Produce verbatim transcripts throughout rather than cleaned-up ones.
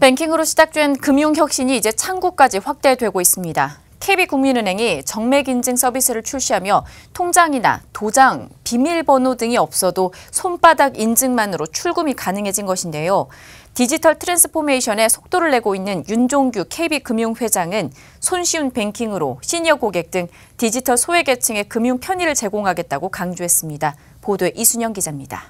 뱅킹으로 시작된 금융혁신이 이제 창구까지 확대되고 있습니다. 케이비국민은행이 정맥인증 서비스를 출시하며 통장이나 도장, 비밀번호 등이 없어도 손바닥 인증만으로 출금이 가능해진 것인데요. 디지털 트랜스포메이션에 속도를 내고 있는 윤종규 케이비금융회장은 손쉬운 뱅킹으로 시니어 고객 등 디지털 소외계층의 금융 편의를 제공하겠다고 강조했습니다. 보도에 이순영 기자입니다.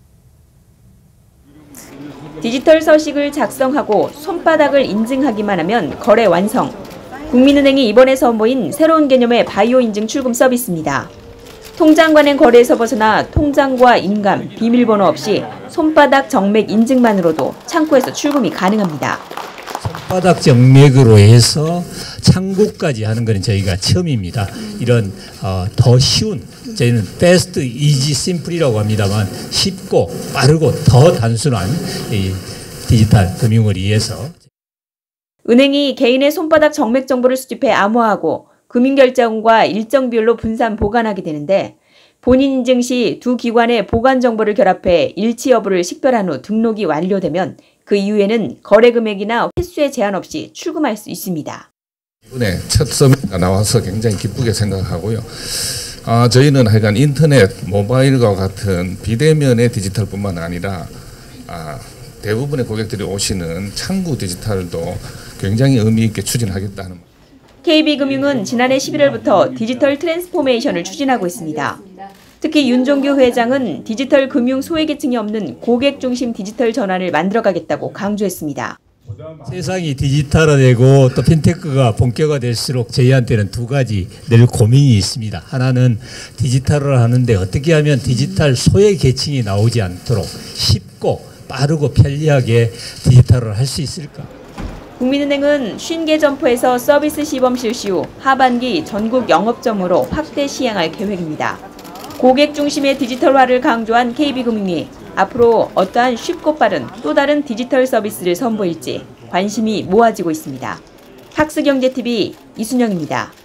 디지털 서식을 작성하고 손바닥을 인증하기만 하면 거래 완성. 국민은행이 이번에 선보인 새로운 개념의 바이오 인증 출금 서비스입니다. 통장 관행 거래에서 벗어나 통장과 인감, 비밀번호 없이 손바닥 정맥 인증만으로도 창구에서 출금이 가능합니다. 손바닥 정맥으로 해서 창구까지 하는 것은 저희가 처음입니다. 이런 어, 더 쉬운, 저희는 fast, easy, simple이라고 합니다만 쉽고 빠르고 더 단순한 이 디지털 금융을 위해서. 은행이 개인의 손바닥 정맥 정보를 수집해 암호화하고 금융결제원과 일정 비율로 분산 보관하게 되는데 본인 인증 시 두 기관의 보관 정보를 결합해 일치 여부를 식별한 후 등록이 완료되면 그 이후에는 거래 금액이나 횟수에 제한 없이 출금할 수 있습니다. 이번에 첫 서비스가 나와서 굉장히 기쁘게 생각하고요. 아, 저희는 하여간 인터넷, 모바일과 같은 비대면의 디지털뿐만 아니라 아, 대부분의 고객들이 오시는 창구 디지털도 굉장히 의미 있게 추진하겠다는. 케이비금융은 지난해 십일월부터 디지털 트랜스포메이션을 추진하고 있습니다. 특히 윤종규 회장은 디지털 금융 소외계층이 없는 고객 중심 디지털 전환을 만들어가겠다고 강조했습니다. 세상이 디지털화되고 또 핀테크가 본격화될수록 저희한테는 두 가지 늘 고민이 있습니다. 하나는 디지털을 하는데 어떻게 하면 디지털 소외계층이 나오지 않도록 쉽고 빠르고 편리하게 디지털을 할 수 있을까? 국민은행은 오십 개 점포에서 서비스 시범 실시 후 하반기 전국 영업점으로 확대 시행할 계획입니다. 고객 중심의 디지털화를 강조한 케이비금융이 앞으로 어떠한 쉽고 빠른 또 다른 디지털 서비스를 선보일지 관심이 모아지고 있습니다. 학스경제티비 이순영입니다.